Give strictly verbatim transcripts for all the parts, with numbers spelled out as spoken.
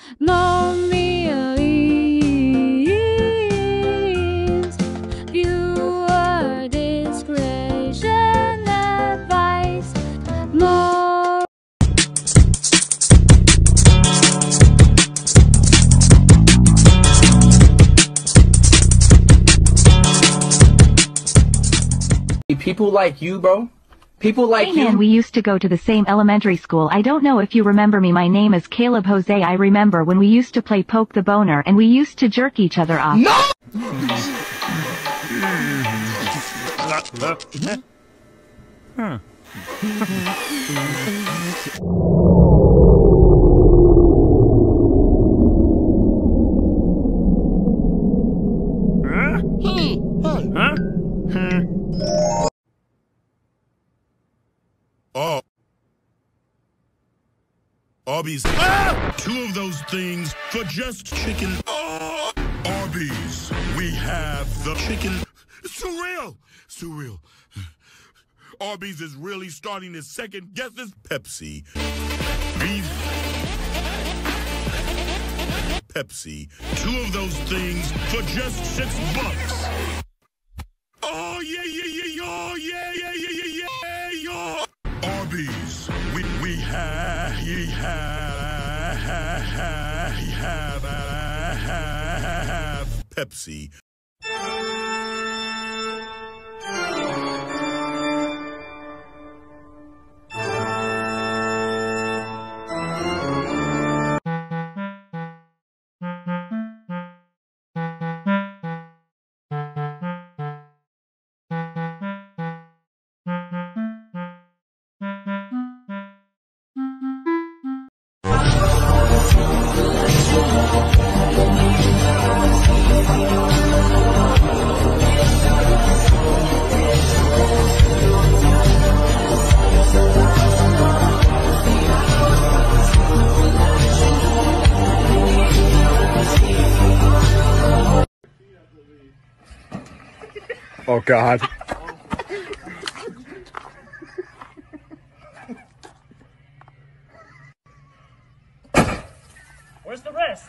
No means viewer discretion advice. No. People like you, bro. People like hey you. man, we used to go to the same elementary school. I don't know if you remember me. My name is Caleb Jose. I remember when we used to play Poke the Boner and we used to jerk each other off. No! Huh. Huh? Huh? Oh. Arby's. Ah! Two of those things for just chicken. Oh! Arby's. We have the chicken. It's too real. It's too real. Arby's is really starting to second guess this Pepsi. Beef. Pepsi. Two of those things for just six bucks. Oh, yeah, yeah, yeah, oh, yeah, yeah, yeah, yeah, yeah, yeah. Arby's, we, we have, he have, he have, have, Pepsi. Oh God. Where's the rest?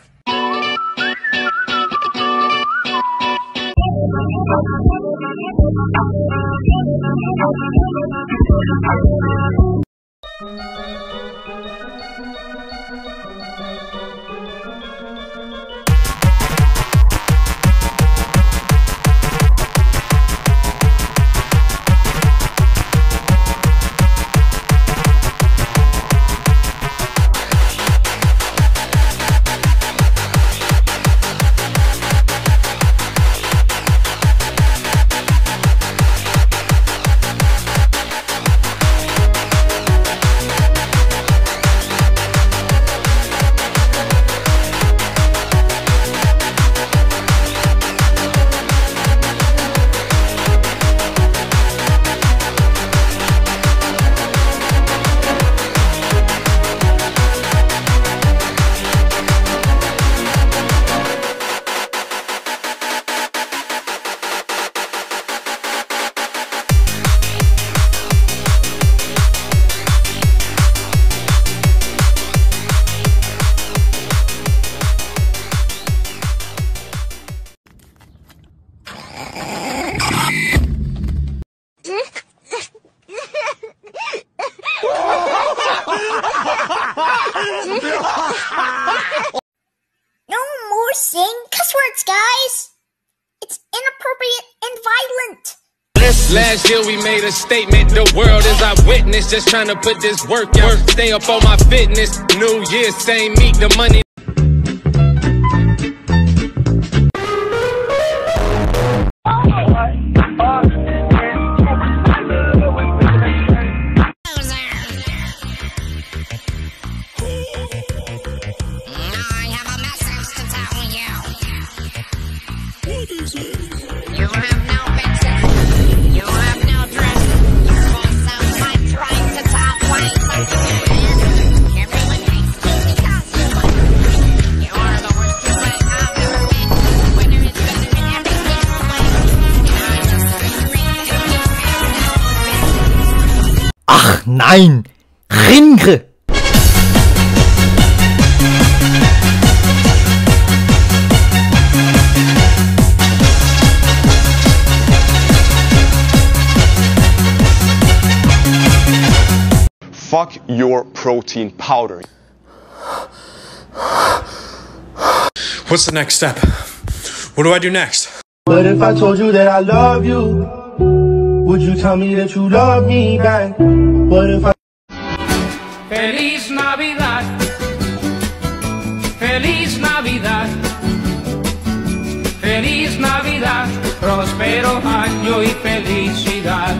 No more saying cuss words, guys. It's inappropriate and violent. Last year we made a statement, the world is our witness. Just trying to put this work out, stay up on my fitness. New Year, same meat, the money. You have no mixes. You have no dress. Your voice sounds like trying to top white. You're really nice because you won. You are the worst human I've ever met. Winner is better in every single way. And I just scream and you have no sense. Ach nein! Ringre! Fuck your protein powder. What's the next step? What do I do next? But if I told you that I love you, would you tell me that you love me back? What if I... Feliz Navidad, Feliz Navidad, Feliz Navidad, próspero año y felicidad.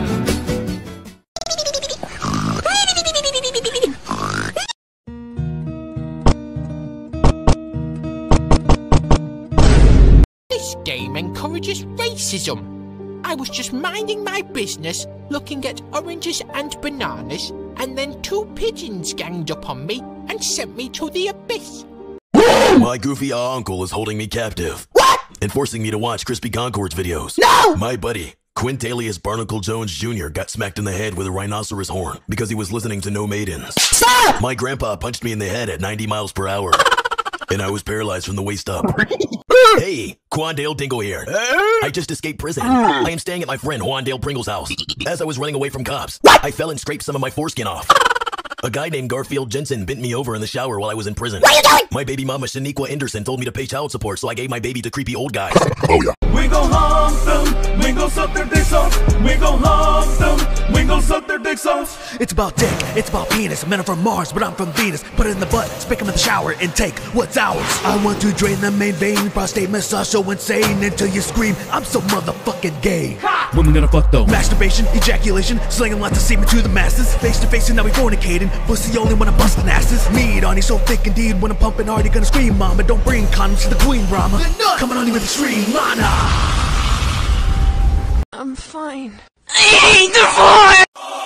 This game encourages racism. I was just minding my business, looking at oranges and bananas, and then two pigeons ganged up on me and sent me to the abyss. My goofy uncle is holding me captive. What? And forcing me to watch Crispy Concord's videos. No! My buddy, Quintalius Barnacle Jones Junior got smacked in the head with a rhinoceros horn because he was listening to No Maidens. Stop! My grandpa punched me in the head at ninety miles per hour. And I was paralyzed from the waist up. Hey, Quandale Dingle here. I just escaped prison. I am staying at my friend Juandale Pringle's house. As I was running away from cops, I fell and scraped some of my foreskin off. A guy named Garfield Jensen bent me over in the shower while I was in prison. What are you doing? My baby mama Shaniqua Anderson told me to pay child support, so I gave my baby to creepy old guys. Oh yeah. We gon' hump them, we gon' suck their dicks off. We gon' hump them, we gon' suck their dicks off. It's about dick, it's about penis. Men are from Mars, but I'm from Venus. Put it in the butt, spank 'em in the shower, and take what's ours. I want to drain the main vein, prostate massage so insane until you scream, I'm so motherfucking gay. Women gonna fuck though. Masturbation, ejaculation, slinging lots of semen to the masses. Face to face and now we fornicating, pussy only when I'm busting asses. Meat on you so thick indeed, when I'm pumping hard you gonna scream, mama. Don't bring condoms to the queen, Brahma. Coming on you with extreme mana. I'm fine. I ain't the fire!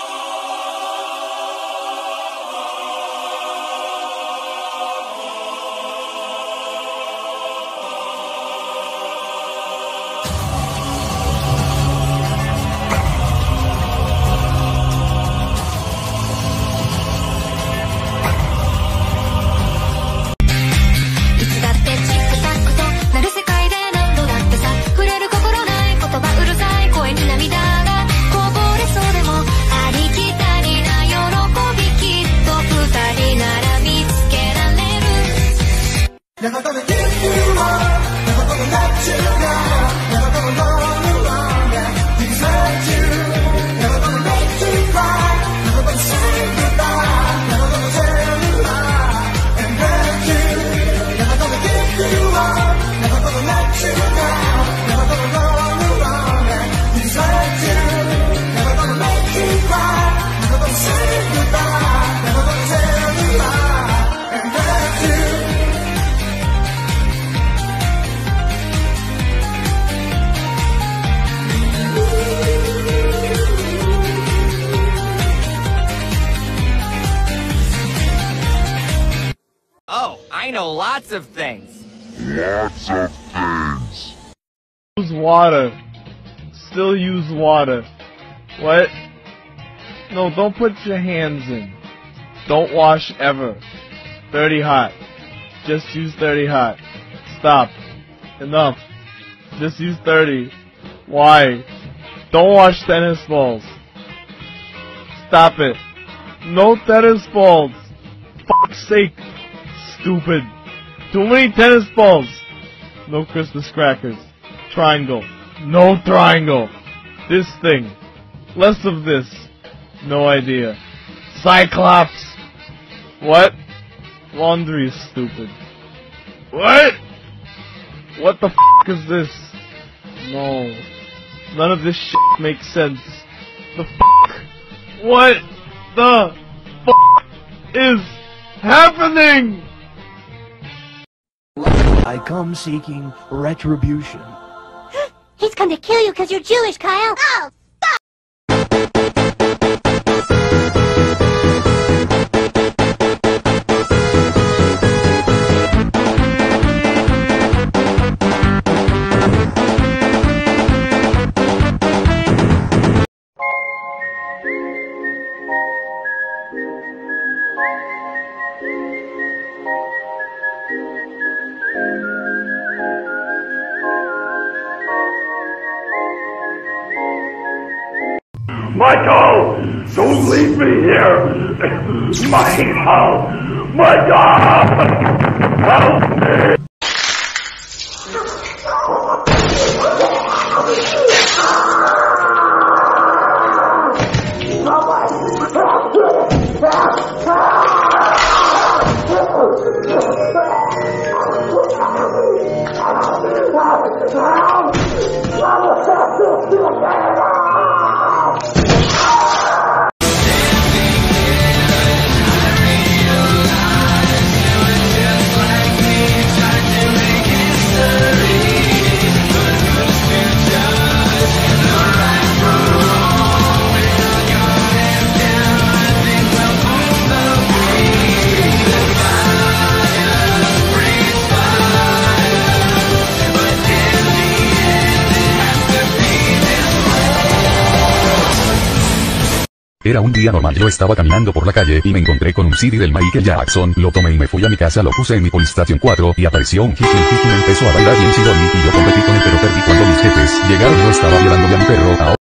Never gonna give you up, never gonna let you down, never gonna run along and desert you, never gonna make you cry, never gonna say goodbye, never gonna tell you lie and hurt you, never gonna give you up, never gonna let you down, never gonna run along and desert you, never gonna make you cry, never gonna say goodbye, never gonna tell you lie and hurt you. Oh, I know lots of things. Lots of things. Use water. Still use water. What? No, don't put your hands in. Don't wash ever. Dirty hot. Just use dirty hot. Stop. Enough. Just use dirty. Why? Don't wash tennis balls. Stop it. No tennis balls. Fuck's sake. Stupid. Too many tennis balls. No Christmas crackers. Triangle. No triangle. This thing. Less of this. No idea. Cyclops. What? Laundry is stupid. What? What the f*** is this? No. None of this shit makes sense. The f***? What the f*** is happening? I come seeking retribution. He's gonna kill you because you're Jewish, Kyle. Oh, Michael! Don't leave me here! My house! My God! Help me! Era un día normal, yo estaba caminando por la calle y me encontré con un C D del Michael Jackson, lo tomé y me fui a mi casa, lo puse en mi PlayStation cuatro y apareció un hippie, el hippie me empezó a bailar bien chidoni y yo competí con él pero perdí cuando mis jefes llegaron, yo estaba violándole a mi perro. Ahora